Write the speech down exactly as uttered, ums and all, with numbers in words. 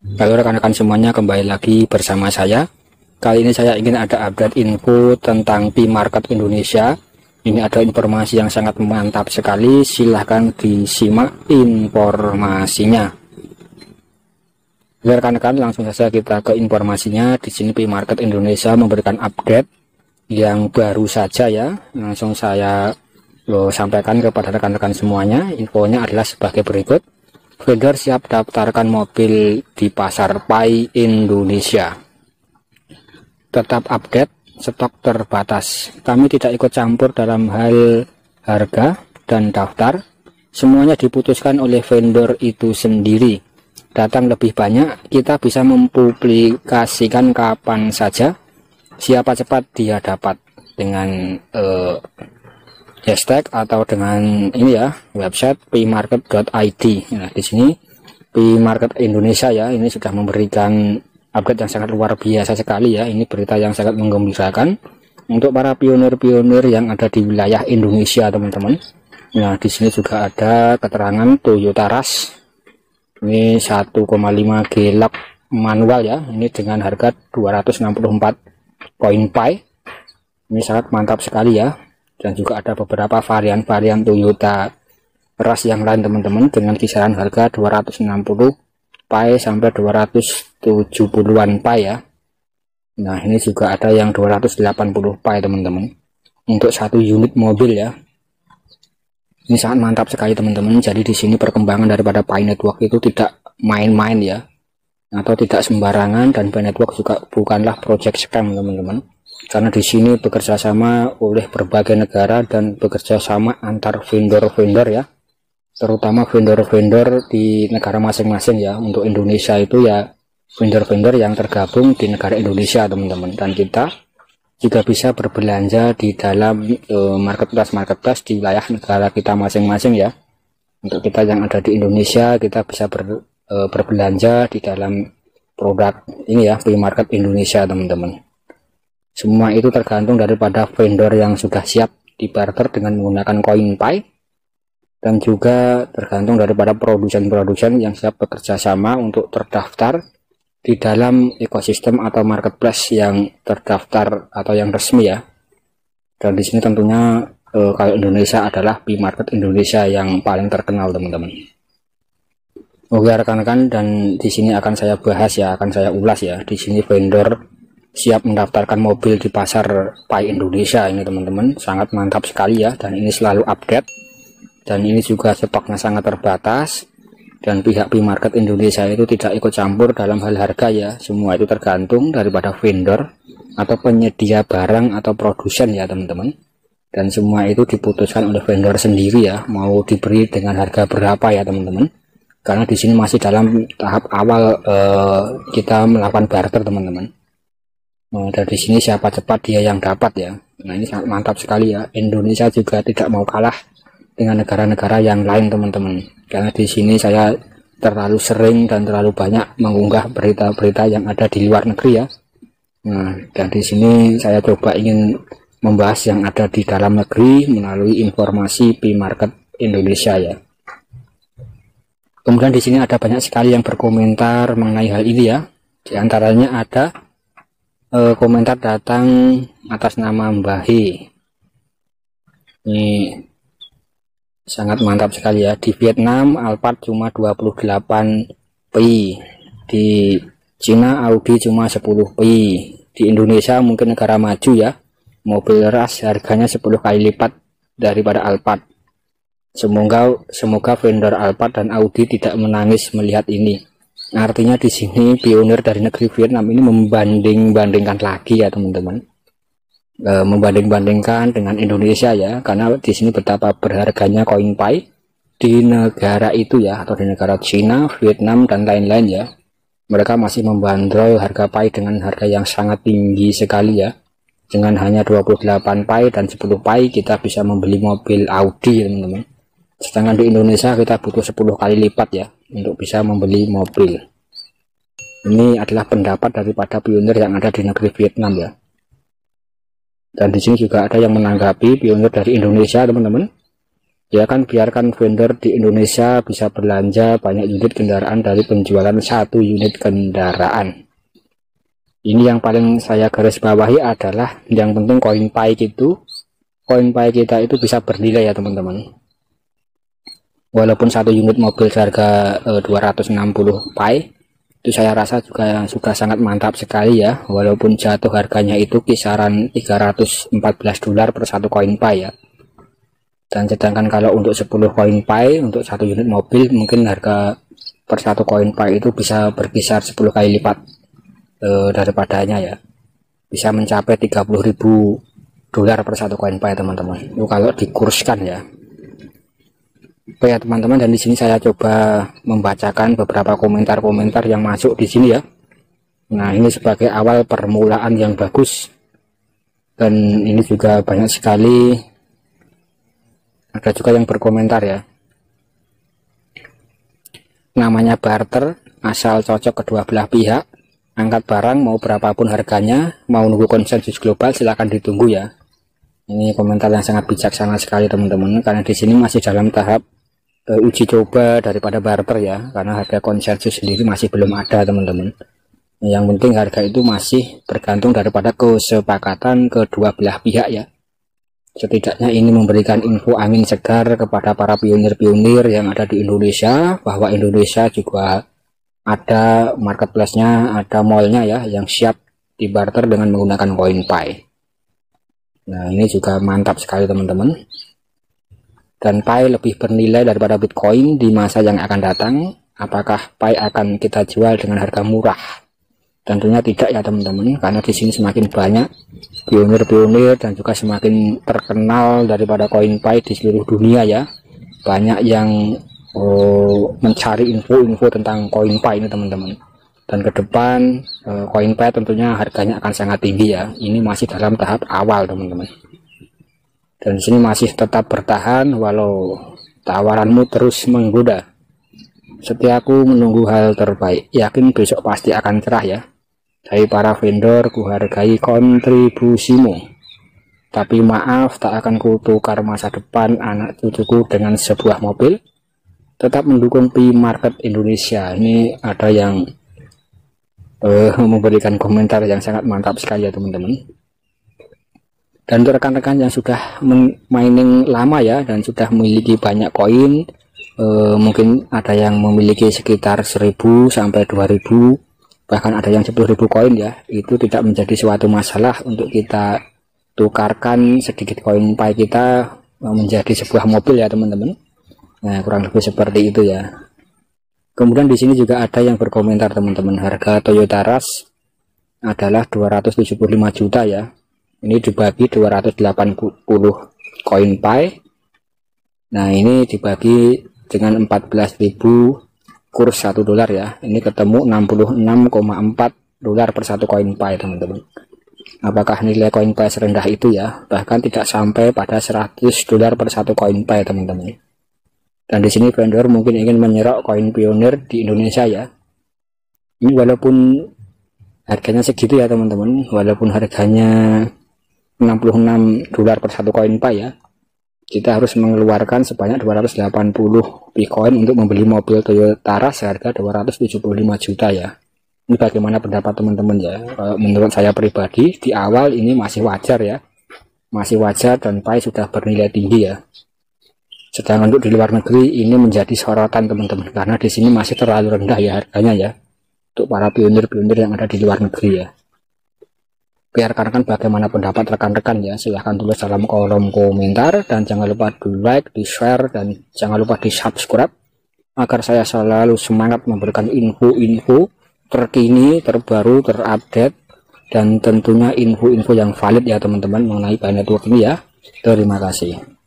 Halo rekan-rekan semuanya, kembali lagi bersama saya. Kali ini saya ingin ada update info tentang P Market Indonesia. Ini ada informasi yang sangat mantap sekali. Silahkan disimak informasinya. Rekan-rekan, langsung saja kita ke informasinya. Di sini P Market Indonesia memberikan update yang baru saja ya. Langsung saya loh, sampaikan kepada rekan-rekan semuanya. Infonya adalah sebagai berikut. Vendor siap daftarkan mobil di pasar P A I Indonesia. Tetap update, stok terbatas. Kami tidak ikut campur dalam hal harga dan daftar. Semuanya diputuskan oleh vendor itu sendiri. Datang lebih banyak, kita bisa mempublikasikan kapan saja. Siapa cepat dia dapat dengan eh, hashtag atau dengan ini ya, website p market dot i d. Nah, di sini P Market Indonesia ya, ini sudah memberikan update yang sangat luar biasa sekali ya. Ini berita yang sangat menggembirakan untuk para pionir-pionir yang ada di wilayah Indonesia, teman-teman. Nah, di sini juga ada keterangan Toyota Rush. Ini satu koma lima G lok manual ya. Ini dengan harga dua ratus enam puluh empat koin P A I. Ini sangat mantap sekali ya. Dan juga ada beberapa varian-varian Toyota Rush yang lain, teman-teman, dengan kisaran harga dua ratus enam puluh P A I sampai dua ratus tujuh puluhan P A I ya. Nah, ini juga ada yang dua ratus delapan puluh P A I, teman-teman, untuk satu unit mobil ya. Ini sangat mantap sekali, teman-teman. Jadi di sini perkembangan daripada P A I Network itu tidak main-main ya, atau tidak sembarangan. Dan P A I Network juga bukanlah project scam, teman-teman, karena di sini bekerja sama oleh berbagai negara dan bekerja sama antar vendor-vendor ya, terutama vendor-vendor di negara masing-masing ya. Untuk Indonesia itu ya vendor-vendor yang tergabung di negara Indonesia, teman-teman. Dan kita juga bisa berbelanja di dalam eh, marketplace-marketplace di wilayah negara kita masing-masing ya. Untuk kita yang ada di Indonesia, kita bisa ber, eh, berbelanja di dalam produk ini ya, P Market Indonesia, teman-teman. Semua itu tergantung daripada vendor yang sudah siap dibarter dengan menggunakan koin P A I, dan juga tergantung daripada produsen-produsen yang siap bekerja sama untuk terdaftar di dalam ekosistem atau marketplace yang terdaftar atau yang resmi ya. Dan di sini tentunya eh, kalau Indonesia adalah P Market Indonesia yang paling terkenal, teman-teman. Oke rekan-rekan, dan di sini akan saya bahas ya, akan saya ulas ya. Di sini vendor siap mendaftarkan mobil di pasar P A I Indonesia ini, teman-teman, sangat mantap sekali ya. Dan ini selalu update, dan ini juga stoknya sangat terbatas. Dan pihak P Market Indonesia itu tidak ikut campur dalam hal harga ya. Semua itu tergantung daripada vendor atau penyedia barang atau produsen ya, teman-teman. Dan semua itu diputuskan oleh vendor sendiri ya, mau diberi dengan harga berapa ya, teman-teman. Karena di sini masih dalam tahap awal eh, kita melakukan barter, teman-teman. Nah, dari sini siapa cepat dia yang dapat ya. Nah, ini sangat mantap sekali ya. Indonesia juga tidak mau kalah dengan negara-negara yang lain, teman-teman. Karena di sini saya terlalu sering dan terlalu banyak mengunggah berita-berita yang ada di luar negeri ya. Nah, dan di sini saya coba ingin membahas yang ada di dalam negeri melalui informasi P Market Indonesia ya. Kemudian di sini ada banyak sekali yang berkomentar mengenai hal ini ya. Di antaranya ada E, komentar datang atas nama Mbah He. Ini sangat mantap sekali ya. Di Vietnam Alphard cuma dua puluh delapan P I, di Cina Audi cuma sepuluh P I, di Indonesia mungkin negara maju ya, mobil Rush harganya sepuluh kali lipat daripada Alphard. Semoga semoga vendor Alphard dan Audi tidak menangis melihat ini. Artinya di sini pionir dari negeri Vietnam ini membanding-bandingkan lagi ya, teman-teman, e, membanding-bandingkan dengan Indonesia ya, karena di sini betapa berharganya koin P A I di negara itu ya, atau di negara Cina, Vietnam dan lain-lain ya. Mereka masih membandrol harga P A I dengan harga yang sangat tinggi sekali ya. Dengan hanya dua puluh delapan P A I dan sepuluh P A I kita bisa membeli mobil Audi, teman-teman. Sedangkan di Indonesia kita butuh sepuluh kali lipat ya untuk bisa membeli mobil. Ini adalah pendapat daripada pionir yang ada di negeri Vietnam ya. Dan di sini juga ada yang menanggapi pionir dari Indonesia, teman-teman. Ya kan, biarkan vendor di Indonesia bisa belanja banyak unit kendaraan dari penjualan satu unit kendaraan. Ini yang paling saya garis bawahi adalah yang penting koin pai itu, koin pai kita itu bisa bernilai ya teman-teman. Walaupun satu unit mobil seharga e, dua ratus enam puluh pai, itu saya rasa juga sudah sangat mantap sekali ya. Walaupun jatuh harganya itu kisaran tiga ratus empat belas dolar per satu koin pai ya. Dan sedangkan kalau untuk sepuluh koin pai untuk satu unit mobil, mungkin harga per satu koin pai itu bisa berkisar sepuluh kali lipat e, daripadanya ya. Bisa mencapai tiga puluh ribu dolar per satu koin pai teman-teman. Itu kalau dikurskan ya. Oke ya teman-teman, dan di sini saya coba membacakan beberapa komentar-komentar yang masuk di sini ya. Nah, ini sebagai awal permulaan yang bagus. Dan ini juga banyak sekali, ada juga yang berkomentar ya. Namanya barter, asal cocok kedua belah pihak. Angkat barang mau berapapun harganya, mau nunggu konsensus global silahkan ditunggu ya. Ini komentar yang sangat bijaksana sekali teman-teman, karena di sini masih dalam tahap uh, uji coba daripada barter ya, karena harga konsensus sendiri masih belum ada teman-teman. Yang penting harga itu masih bergantung daripada kesepakatan kedua belah pihak ya. Setidaknya ini memberikan info angin segar kepada para pionir-pionir yang ada di Indonesia, bahwa Indonesia juga ada marketplace-nya, ada mall-nya ya, yang siap dibarter dengan menggunakan koin pai. Nah, ini juga mantap sekali teman-teman. Dan pai lebih bernilai daripada Bitcoin di masa yang akan datang. Apakah pai akan kita jual dengan harga murah? Tentunya tidak ya teman-teman, karena di sini semakin banyak pionir-pionir dan juga semakin terkenal daripada koin pai di seluruh dunia ya. Banyak yang oh, mencari info-info tentang koin pai ini teman-teman. Dan ke depan eh, koin pai tentunya harganya akan sangat tinggi ya. Ini masih dalam tahap awal teman-teman. Dan di sini masih tetap bertahan walau tawaranmu terus menggoda. Setiaku menunggu hal terbaik, yakin besok pasti akan cerah ya. Dari para vendor kuhargai kontribusimu, tapi maaf tak akan kutukar masa depan anak cucuku dengan sebuah mobil. Tetap mendukung P-Market Indonesia. Ini ada yang uh, memberikan komentar yang sangat mantap sekali ya teman-teman. Dan untuk rekan-rekan yang sudah mining lama ya, dan sudah memiliki banyak koin, e, mungkin ada yang memiliki sekitar seribu sampai dua ribu, bahkan ada yang sepuluh ribu koin ya, itu tidak menjadi suatu masalah untuk kita tukarkan sedikit koin pai kita menjadi sebuah mobil ya teman-teman. Nah, kurang lebih seperti itu ya. Kemudian di sini juga ada yang berkomentar teman-teman, harga Toyota Rush adalah dua ratus tujuh puluh lima juta ya. Ini dibagi dua ratus delapan puluh koin pai. Nah, ini dibagi dengan empat belas ribu kurs satu dolar ya. Ini ketemu enam puluh enam koma empat dolar per satu koin pai teman-teman. Apakah nilai koin pai serendah itu ya? Bahkan tidak sampai pada seratus dolar per satu koin pai teman-teman. Dan di sini vendor mungkin ingin menyerok koin pionir di Indonesia ya. Ini walaupun harganya segitu ya teman-teman, walaupun harganya enam puluh enam dolar per satu koin pai ya, kita harus mengeluarkan sebanyak dua ratus delapan puluh Bitcoin untuk membeli mobil Toyota Rush seharga dua ratus tujuh puluh lima juta ya. Ini bagaimana pendapat teman-teman ya? Menurut saya pribadi di awal ini masih wajar ya, masih wajar, dan pai sudah bernilai tinggi ya. Sedangkan untuk di luar negeri ini menjadi sorotan teman-teman, karena di sini masih terlalu rendah ya harganya ya, untuk para pionir-pionir yang ada di luar negeri ya. Biar rekan-rekan bagaimana pendapat rekan-rekan ya, silahkan tulis dalam kolom komentar, dan jangan lupa di like, di share, dan jangan lupa di subscribe agar saya selalu semangat memberikan info-info terkini, terbaru, terupdate, dan tentunya info-info yang valid ya teman-teman mengenai Pi Network ini ya. Terima kasih.